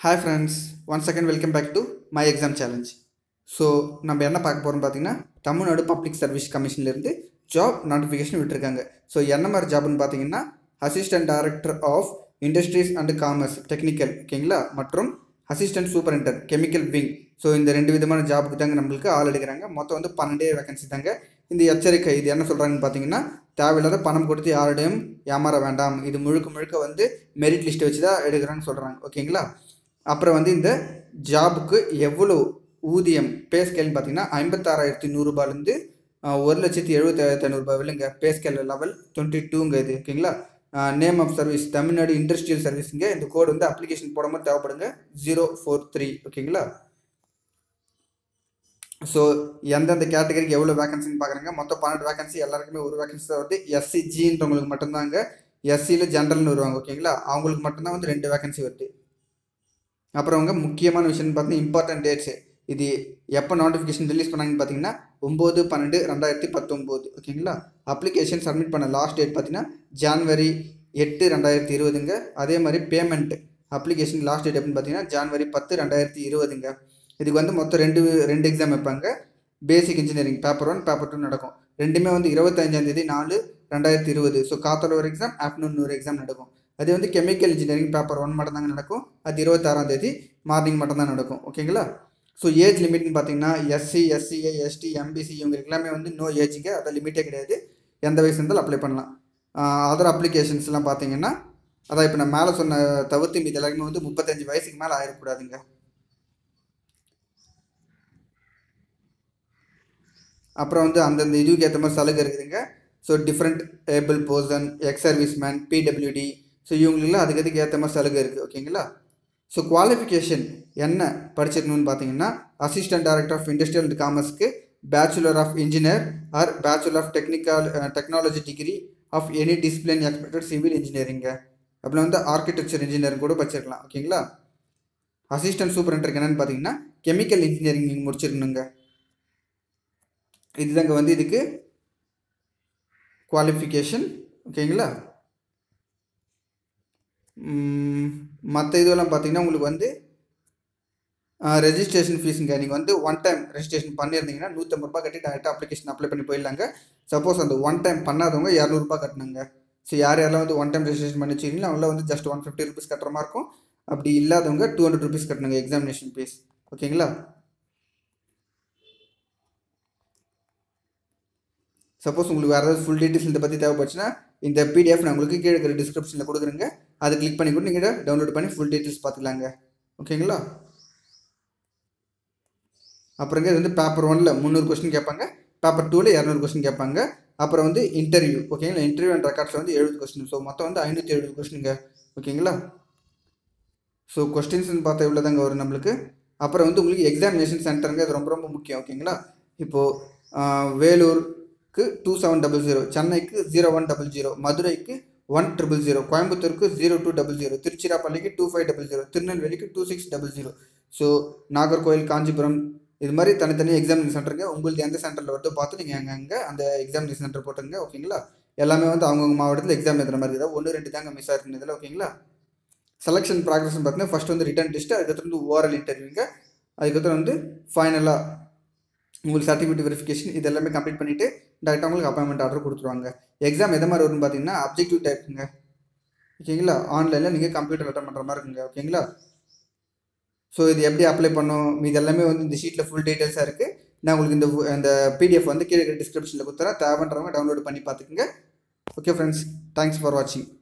Hi friends, once again welcome back to my exam challenge. So நம்ம என்ன பார்க்க போகிறோம் பார்த்தீங்கன்னா தமிழ்நாடு பப்ளிக் சர்வீஸ் கமிஷன்லேருந்து ஜாப் நோட்டிஃபிகேஷன் விட்டுருக்காங்க. ஸோ என்ன மாதிரி ஜாப்னு பார்த்தீங்கன்னா assistant director of industries and commerce technical, ஓகேங்களா, மற்றும் assistant superintendent chemical wing. So இந்த ரெண்டு விதமான ஜாபுக்கு தாங்க நம்மளுக்கு ஆள் எடுக்கிறாங்க. மொத்தம் வந்து 12 வேகன்சி தாங்க. இந்த எச்சரிக்கை இது என்ன சொல்கிறாங்கன்னு பார்த்தீங்கன்னா தேவையில்லாத பணம் கொடுத்து யாரிடையும் ஏமாற வேண்டாம், இது முழுக்க முழுக்க வந்து மெரிட் லிஸ்ட்டை வச்சு தான் எடுக்கிறான்னு சொல்கிறாங்க, ஓகேங்களா. அப்புறம் வந்து இந்த ஜாபுக்கு எவ்வளோ ஊதியம் பே ஸ்கேல்னு பார்த்தீங்கன்னா 56,100 ரூபாயிலேருந்து 1,70,7500 இல்லைங்க. பே ஸ்கேல் லெவல் 22ங்க இது, ஓகேங்களா. Name of service Tamil Nadu industrial சர்வீஸுங்க. இந்த கோடு வந்து அப்ளிகேஷன் போடும்போது தேவைப்படுங்க 043, ஓகேங்களா. ஸோ எந்தெந்த கேட்டகரிக்கு எவ்வளோ வேகன்சின்னு பார்க்குறாங்க. மொத்தம் 12 வேகன்சி, எல்லாருக்குமே ஒரு வேகன்சி தான் வருது. எஸ்சிஜின்றவங்களுக்கு மட்டும்தாங்க. எஸ்சியில் ஜென்ரல்னு வருவாங்க, ஓகேங்களா, அவங்களுக்கு மட்டும்தான் வந்து 2 வேகன்சி வருது. அப்புறம் அவங்க முக்கியமான விஷயம்னு பார்த்தீங்கன்னா இம்பார்ட்டன்ட் டேட்ஸு, இது எப்போ நோட்டிஃபிகேஷன் ரிலீஸ் பண்ணாங்கன்னு பார்த்தீங்கன்னா 9/12/2019, ஓகேங்களா. அப்ளிகேஷன் சப்மிட் பண்ண லாஸ்ட் டேட் பார்த்தீங்கன்னா January 8, 2020ங்க. அதே மாதிரி பேமெண்ட் அப்ளிகேஷன் லாஸ்ட் டேட் எப்படின்னு பார்த்தீங்கன்னா January 10, 2020ங்க. இதுக்கு வந்து மொத்தம் ரெண்டு எக்ஸாம் வைப்பாங்க. பேசிக் இன்ஜினியரிங் பேப்பர் 1 பேப்பர் 2 நடக்கும். ரெண்டுமே வந்து 25/4/2020. ஸோ காத்தால ஒரு எக்ஸாம், ஆஃப்டர்நூன் ஒரு எக்ஸாம் நடக்கும். அதே வந்து கெமிக்கல் இன்ஜினியரிங் பேப்பர் 1 மட்டும் தாங்க நடக்கும். அது 26 மார்னிங் மட்டும் தான் நடக்கும், ஓகேங்களா. ஸோ ஏஜ் லிமிட்னு பார்த்தீங்கன்னா எஸ்சி, எஸ்சிஏ, எஸ்டி, எம்பிசி இவங்களுக்கு எல்லாமே வந்து நோ ஏஜுங்க. அதை லிமிட்டே கிடையாது, எந்த வயசு இருந்தாலும் அப்ளை பண்ணலாம். அதர் அப்ளிகேஷன்ஸ்லாம் பார்த்தீங்கன்னா அதான் இப்போ நான் மேலே சொன்ன தவிர்த்து இது எல்லாருமே வந்து 35 வயசுக்கு மேலே ஆயிடக்கூடாதுங்க. அப்புறம் வந்து அந்தந்த இதுக்கு ஏற்ற மாதிரி சலுகை இருக்குதுங்க. So different able person, ex service man, PWD, so இவங்களுக்குலாம் அதுக்கு ஏற்ற மாதிரி சலுகை இருக்குது, ஓகேங்களா. ஸோ குவாலிஃபிகேஷன் என்ன படிச்சிருக்கணும்னு பார்த்தீங்கன்னா assistant director of industrial and காமர்ஸ்க்கு bachelor of engineer or bachelor of technology degree of any discipline expected civil இன்ஜினியரிங்க. அப்படின்னா வந்து ஆர்கிடெக்சர் இன்ஜினியரிங் கூட படிச்சிருக்கலாம், ஓகேங்களா. அசிஸ்டன்ட் சூப்பரண்டருக்கு என்னென்னு பார்த்தீங்கன்னா கெமிக்கல் இன்ஜினியரிங் நீங்கள் முடிச்சிருக்கணுங்க. இதுதாங்க வந்து இதுக்கு குவாலிஃபிகேஷன், ஓகேங்களா. மற்ற இதெல்லாம் பார்த்தீங்கன்னா உங்களுக்கு வந்து ரெஜிஸ்ட்ரேஷன் ஃபீஸுங்க. நீங்கள் வந்து ஒன் டைம் ரெஜிஸ்ட்ரேஷன் பண்ணியிருந்தீங்கன்னா 150 ரூபாய் கட்டி டேரெக்டாக அப்ளிகேஷன் அப்ளை பண்ணி போயிடலாங்க. சப்போஸ் அந்த ஒன் டைம் பண்ணாதவங்க 200 ரூபாய் கட்டணுங்க. ஸோ யாரெல்லாம் வந்து ஒன் டைம் ரெஜிஸ்ட்ரேஷன் பண்ணி வச்சுருக்கீங்களோ அவங்களாம் வந்து ஜஸ்ட் 150 ருபீஸ் கட்டுற மாதிரி இருக்கும். அப்படி இல்லாதவங்க 200 ருபீஸ் கட்டணுங்க எக்ஸாமினேஷன் ஃபீஸ், ஓகேங்களா. சப்போஸ் உங்களுக்கு வேறு ஏதாவது ஃபுல் டீட்டெயில்ஸ் இதை பற்றி தேவைப்படுச்சுன்னா இந்த பிடிஎஃப் நான் உங்களுக்கு கீழே இருக்கிற டிஸ்கிரிப்ஷனில் கொடுக்குறேங்க. அதை கிளிக் பண்ணி கூட நீங்கள் டவுன்லோட் பண்ணி ஃபுல் டீட்டெயில்ஸ் பார்த்துக்கலாங்க, ஓகேங்களா. அப்புறங்க இது வந்து பேப்பர் 1ல் 300 கொஸ்டின் கேட்பாங்க, பேப்பர் 2ல் 200 கொஸ்டின் கேட்பாங்க. அப்புறம் வந்து இன்டர்வியூ, ஓகேங்களா. இன்டர்வியூ அண்ட் ரெக்கார்ட்ஸில் வந்து 70 கொஸ்டின். ஸோ மொத்தம் வந்து 570 கொஸ்டினுங்க, ஓகேங்களா. ஸோ கொஸ்டின்ஸ்னு பார்த்தா இவ்வளோ தாங்க வரும் நம்மளுக்கு. அப்புறம் வந்து உங்களுக்கு எக்ஸாமினேஷன் சென்டருங்க, அது ரொம்ப ரொம்ப முக்கியம், ஓகேங்களா. இப்போது வேலூருக்கு 2700, சென்னைக்கு 0100, மதுரைக்கு 1000, கோயம்புத்தூருக்கு 0200, திருச்சிராப்பள்ளிக்கு 2500, திருநெல்வேலிக்கு 2600. ஸோ நாகர்கோவில், காஞ்சிபுரம் இது மாதிரி தனித்தனி எக்ஸாமினேஷன் சென்டருங்க. உங்களுக்கு எந்த சென்டரில் வருதோ பார்த்து நீங்கள் அங்கே அந்த எக்ஸாமினேஷன் சென்டர் போட்டுருங்க, ஓகேங்களா. எல்லாமே வந்து அவங்கவுங்க மாவட்டத்தில் எக்ஸாம் எழுதுற மாதிரி தான், 1-2 தாங்க மிஸ் ஆகிருக்குது இதில், ஓகேங்களா. செலெக்ஷன் ப்ராக்ரஸ்ன்னு பார்த்தீங்கன்னா ஃபஸ்ட் வந்து ரிட்டன் டெஸ்ட்டு, அதுக்கப்புறம் வந்து ஓரல் இன்டர்வியூங்க, அதுக்கப்புறம் வந்து ஃபைனலாக உங்களுக்கு சர்டிஃபிகேட் வெரிஃபிகேஷன். இது எல்லாமே கம்ப்ளீட் பண்ணிவிட்டு டேரெக்டாக உங்களுக்கு அப்பாயின்மெண்ட் ஆர்டர் கொடுத்துருவாங்க. எக்ஸாம் எந்த மாதிரி வரும்னு பார்த்தீங்கன்னா அப்ஜெக்டிவ் டைப்புங்க, ஓகேங்களா. ஆன்லைனில் நீங்கள் கம்ப்யூட்டர் அட்டன் பண்ணுற மாதிரி இருக்குங்க, ஓகேங்களா. ஸோ இது எப்படி அப்ளை பண்ணணும் இது எல்லாமே வந்து இந்த ஷீட்டில் ஃபுல் டீட்டெயில்ஸாக இருக்குது. நான் உங்களுக்கு இந்த பிடிஎஃப் வந்து கீழே டிஸ்கிரிப்ஷனில் கொடுத்துறேன். தேவைன்றவங்க டவுன்லோட் பண்ணி பார்த்துக்குங்க. ஓகே ஃப்ரெண்ட்ஸ், தேங்க்ஸ் ஃபார் வாட்சிங்.